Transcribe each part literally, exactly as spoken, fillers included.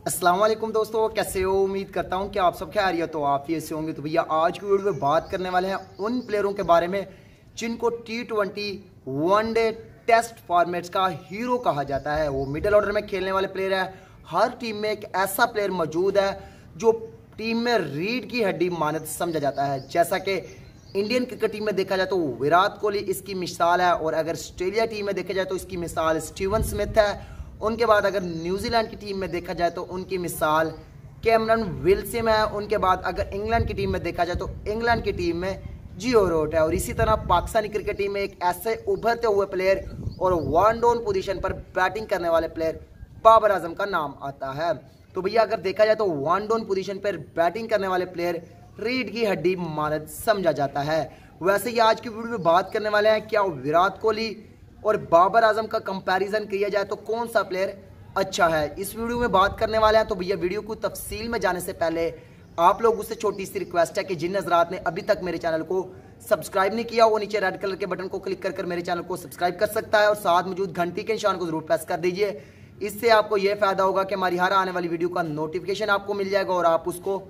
अस्सलाम वालेकुम दोस्तों, कैसे हो? उम्मीद करता हूँ कि आप सब खैरियत हो, आप ऐसे होंगे। तो भैया आज की वीडियो में बात करने वाले हैं उन प्लेयरों के बारे में जिनको T twenty one day test formats का हीरो कहा जाता है। वो मिडिल ऑर्डर में खेलने वाले प्लेयर है। हर टीम में एक ऐसा प्लेयर मौजूद है जो टीम में रीढ़ की हड्डी मानद समझा जाता है। जैसा कि इंडियन क्रिकेट टीम में देखा जाए तो विराट कोहली इसकी मिसाल है, और अगर ऑस्ट्रेलिया टीम में देखा जाए तो इसकी मिसाल स्टीवन स्मिथ है। उनके बाद अगर न्यूजीलैंड की टीम में देखा जाए तो उनकी मिसाल कैमरन विल्सन है। उनके बाद अगर इंग्लैंड की टीम में देखा जाए तो इंग्लैंड की टीम में जियो रूट है। और इसी तरह पाकिस्तानी क्रिकेट टीम में एक ऐसे उभरते हुए प्लेयर और वन डाउन पोजीशन पर बैटिंग करने वाले प्लेयर बाबर आजम का नाम आता है। तो भैया अगर देखा जाए तो वन डाउन पोजीशन पर बैटिंग करने वाले प्लेयर रीढ़ की हड्डी मानद समझा जाता है। वैसे ही आज की वीडियो में बात करने वाले हैं क्या विराट कोहली और बाबर आजम का कंपैरिजन किया जाए तो कौन सा प्लेयर अच्छा है, इस वीडियो में बात करने वाले हैं। तो भैया वीडियो को तफसील में जाने से पहले आप लोगों से छोटी सी रिक्वेस्ट है कि जिन हजरात ने अभी तक मेरे चैनल को सब्सक्राइब नहीं किया वो नीचे रेड कलर के बटन को क्लिक कर कर मेरे चैनल को सब्सक्राइब कर सकता है, और साथ मौजूद घंटी के निशान को जरूर प्रेस कर दीजिए। इससे आपको यह फायदा होगा कि हमारी हर आने वाली वीडियो का नोटिफिकेशन आपको मिल जाएगा और आप उसको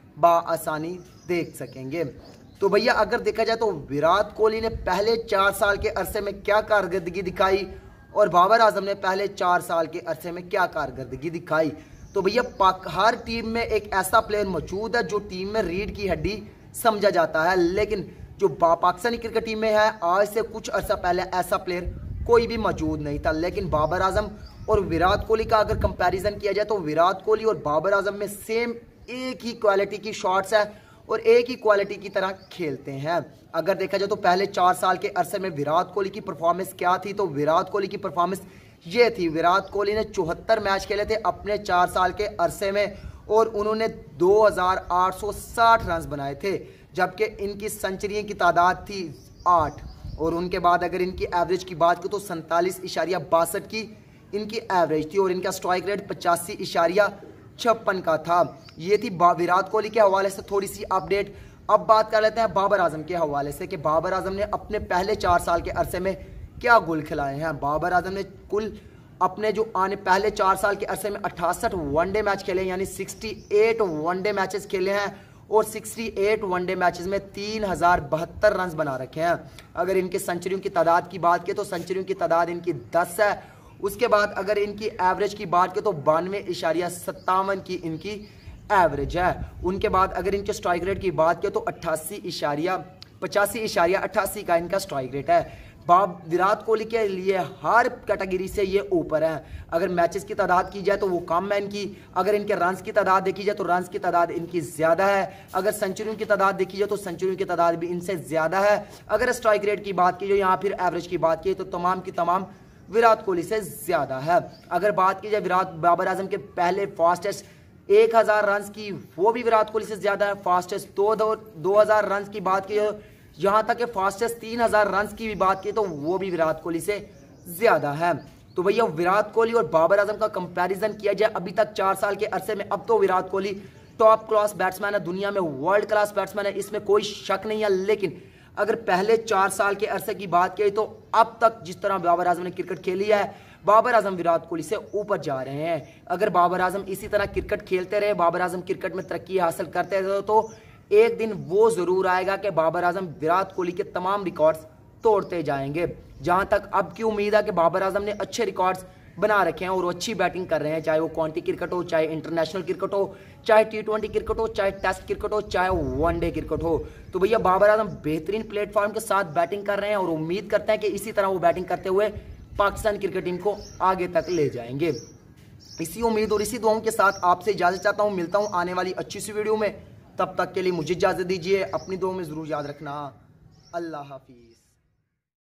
बाआसानी देख सकेंगे। तो भैया अगर देखा जाए तो विराट कोहली ने पहले चार साल के अरसे में क्या कारकर्दगी दिखाई और बाबर आजम ने पहले चार साल के अरसे में क्या कारकर्दगी दिखाई। तो भैया पाक हर टीम में एक ऐसा प्लेयर मौजूद है जो टीम में रीढ़ की हड्डी समझा जाता है, लेकिन जो पाकिस्तानी क्रिकेट टीम में है आज से कुछ अरसा पहले ऐसा प्लेयर कोई भी मौजूद नहीं था। लेकिन बाबर आजम और विराट कोहली का अगर कंपेरिजन किया जाए तो विराट कोहली और बाबर आजम में सेम एक ही क्वालिटी की शॉट्स है और एक ही क्वालिटी की तरह खेलते हैं। अगर देखा जाए तो पहले चार साल के अरसे में विराट कोहली की परफॉर्मेंस क्या थी, तो विराट कोहली की परफॉर्मेंस ये थी। विराट कोहली ने चौहत्तर मैच खेले थे अपने चार साल के अरसे में और उन्होंने दो हज़ार आठ सौ साठ रन बनाए थे, जबकि इनकी सेंचुरी की तादाद थी आठ। और उनके बाद अगर इनकी एवरेज की बात करें तो सैंतालीस इशारिया बासठ की इनकी एवरेज थी और इनका स्ट्राइक रेट पचासी इशारिया छप्पन का था। ये थी विराट कोहली के हवाले से थोड़ी सी अपडेट। अब बात कर लेते हैं बाबर आजम के हवाले से कि बाबर आजम ने अपने पहले चार साल के अरसे में क्या गोल खिलाए हैं। बाबर आजम ने कुल अपने जो आने पहले चार साल के अरसे में अट्ठासठ वनडे मैच खेले, यानी अड़सठ वनडे मैचेस खेले हैं और अड़सठ वनडे मैचेस में तीन हजार बहत्तर रन बना रखे हैं। अगर इनके सेंचुरियों की तादाद की बात करें तो सेंचुरियों की तादाद इनकी दस है। उसके बाद अगर इनकी एवरेज की बात करें तो बानवे इशारिया सत्तावन की इनकी एवरेज है। उनके बाद अगर इनके स्ट्राइक रेट की बात करें तो अट्ठासी इशारिया पचासी इशारिया अट्ठासी का इनका स्ट्राइक रेट है। बाब विराट कोहली के लिए हर कैटेगरी से ये ऊपर है। अगर मैचेस की तादाद की जाए तो वो कम है इनकी, अगर इनके रन्स की तादाद देखी जाए तो रन्स की तादाद इनकी ज़्यादा है, अगर सेंचुरियों की तादाद देखी जाए तो सेंचुरियों की तादाद भी इनसे ज़्यादा है। अगर स्ट्राइक रेट की बात की जाए या फिर एवरेज की बात की तो तमाम की तमाम विराट कोहली से ज्यादा है। अगर बात की जाए विराट बाबर आजम के पहले फास्टेस्ट एक हजार रन की, वो भी विराट कोहली से ज्यादा है। फास्टेस्ट दो दो हजार रन की बात की, यहां तक कि फास्टेस्ट तीन हजार रन की भी बात की तो वो भी विराट कोहली से ज्यादा है। तो भैया विराट कोहली और बाबर आजम का कंपैरिजन किया जाए अभी तक चार साल के अरसे में, अब तो Virat Kohli top class batsman है, दुनिया में वर्ल्ड क्लास बैट्समैन है, इसमें कोई शक नहीं है। लेकिन अगर पहले चार साल के अरसे की बात की तो अब तक जिस तरह बाबर आजम ने क्रिकेट खेली है, बाबर आजम विराट कोहली से ऊपर जा रहे हैं। अगर बाबर आजम इसी तरह क्रिकेट खेलते रहे, बाबर आजम क्रिकेट में तरक्की हासिल करते रहे तो एक दिन वो जरूर आएगा कि बाबर आजम विराट कोहली के तमाम रिकॉर्ड्स तोड़ते जाएंगे। जहां तक अब की उम्मीद है कि बाबर आजम ने अच्छे रिकॉर्ड्स बना रखे हैं और अच्छी बैटिंग कर रहे हैं, चाहे वो काउंटी क्रिकेट हो, चाहे इंटरनेशनल क्रिकेट हो, चाहे टी ट्वेंटी क्रिकेट हो, चाहे टेस्ट क्रिकेट हो, चाहे वनडे क्रिकेट हो। तो भैया बाबर आजम बेहतरीन प्लेटफॉर्म के साथ बैटिंग कर रहे हैं और उम्मीद करते हैं कि इसी तरह वो बैटिंग करते हुए पाकिस्तान क्रिकेट टीम को आगे तक ले जाएंगे। इसी उम्मीद और इसी दुआओं के साथ आपसे इजाजत चाहता हूँ, मिलता हूँ आने वाली अच्छी सी वीडियो में। तब तक के लिए मुझे इजाजत दीजिए, अपनी दुआओं में जरूर याद रखना। अल्लाह हाफिज।